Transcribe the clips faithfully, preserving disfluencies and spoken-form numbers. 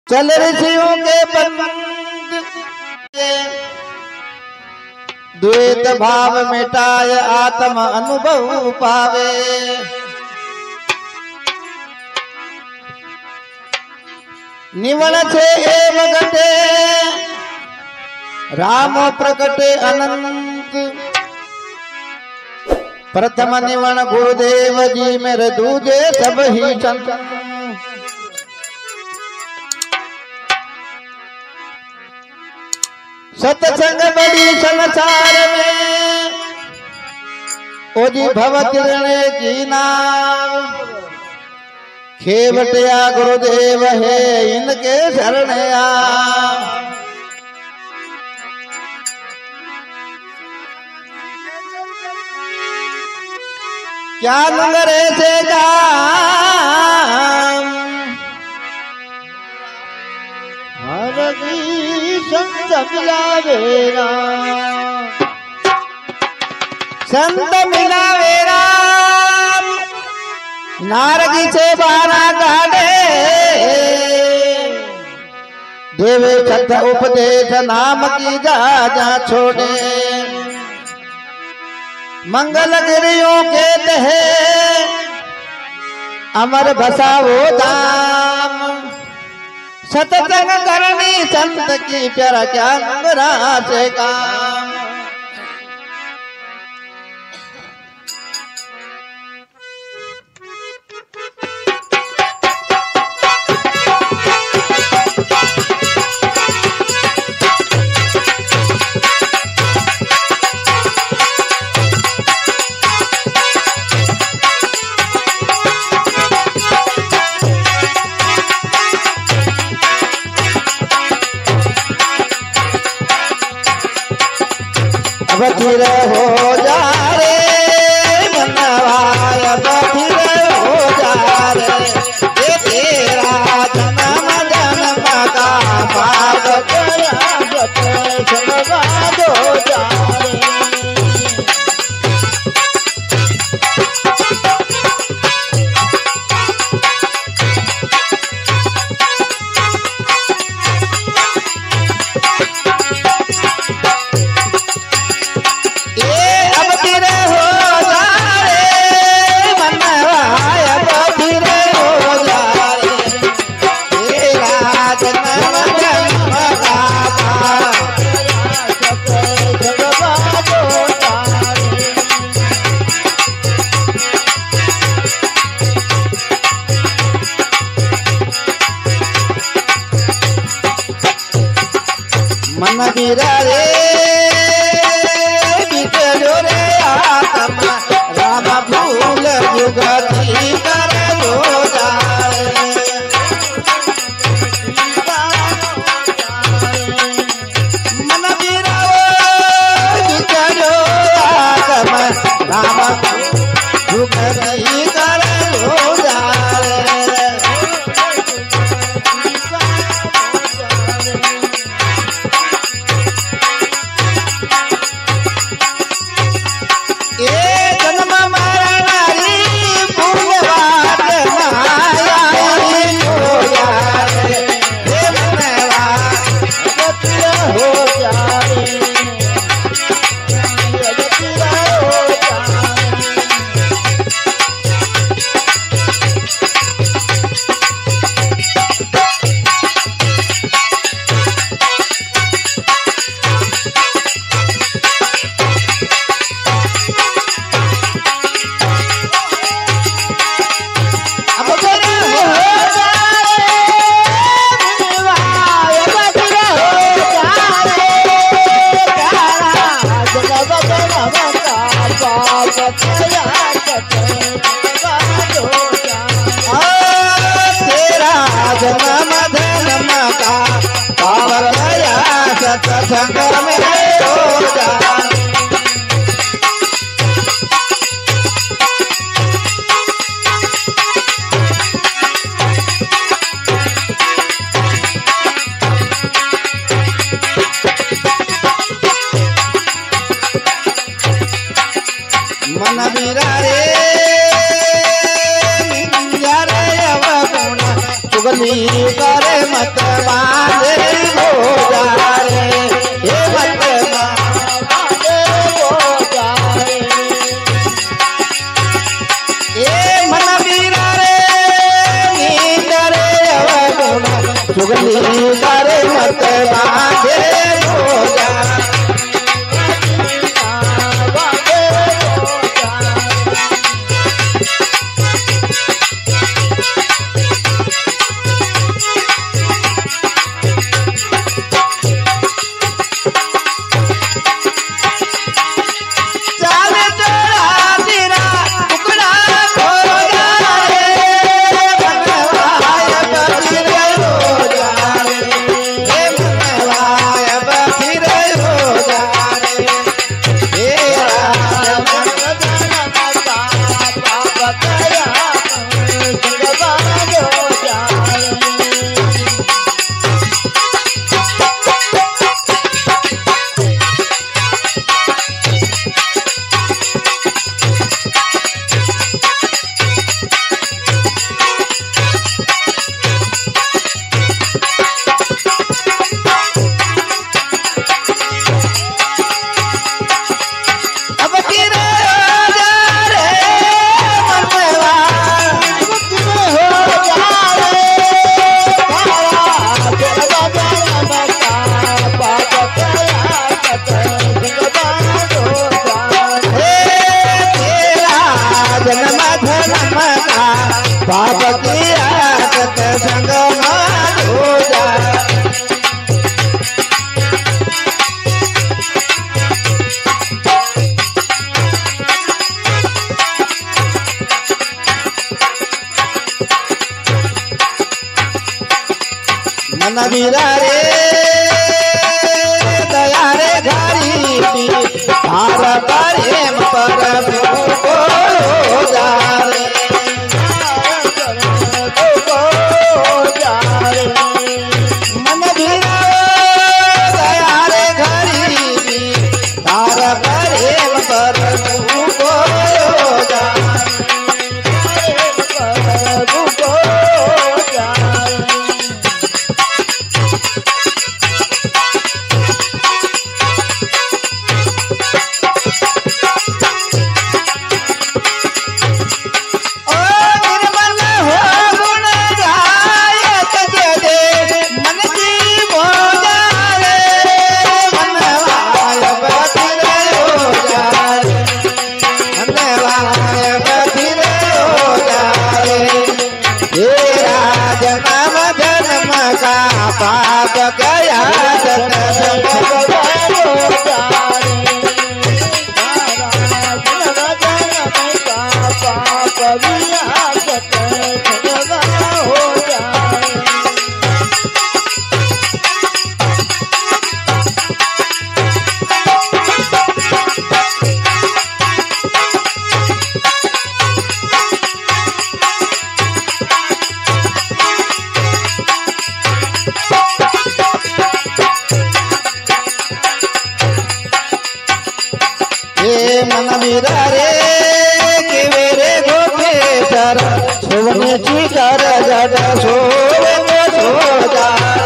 चल ऋषियों के बंद द्वैत भाव मिटाय आत्म अनुभव पावे। निवण छे एव घटे राम प्रकटे अनंत। प्रथम निवण गुरुदेव जी मेरे दूजे सब ही संत। सत्संग बड़ी संसार में ओजी भवत ऋणे की नाव। खेवटिया गुरुदेव है इनके शरण आ। क्या नंगरे से काम हर संत मिलावेरा संत मिलावेरा नारगी से बारा काढ़े। देवे छठ उपदेश नाम की जा जा छोड़े। मंगल गिरियों के तहे अमर बसावो धाम। सत्संग करनी संत की प्यारा क्या नंगरा से काम। बधिर हो जा रे मनवाय बधिर हो जा रे। ये तेरा जन्म जन्म का पाप जगत बर्बाद हो जा रे। मन गिरा रे बिचलो रे आत्मा राम भूल युगति कर जो जाए। मन गिरा बिचलो आत्मा राम युगति कर जो जाए। सत्संग में हो जा। मन मेरा रे चुगली करे मत चुगली करे मत बांधे रोजा पाप किया सत्संग में हो जा मन वीरा रे दया रे घरी भार प्रेम पर हो जा पाप गया सत्संग हो जाए मन मीरा रे कि मेरे गोपे सर सोने ची कर जट सोवे तो सो जा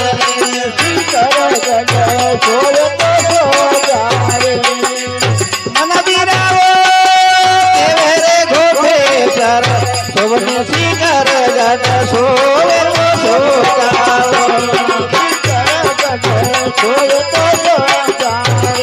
कर जट सोवे तो सो जा मन मीरा कि मेरे गोपे सर सोने ची कर जट सोवे तो सो जा कर जट सोवे तो सो जा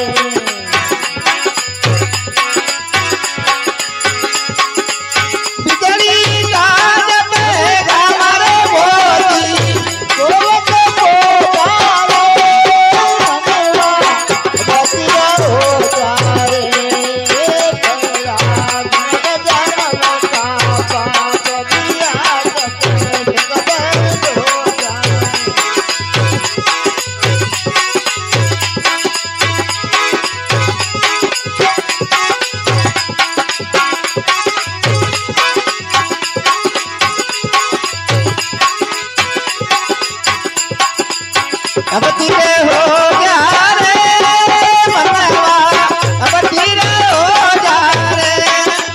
अब तेरे हो गया रे मनवा अब तेरे हो जा रे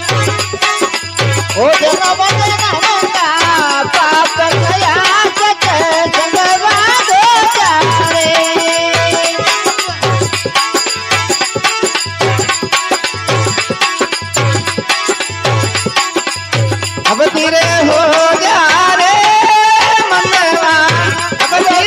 ओ जगा बना मना पाप गया सत्संग हो जा रे अब तेरे हो गया रे मनवा अब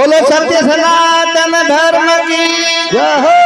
बोलो सत्य सनातन धर्म की जय हो।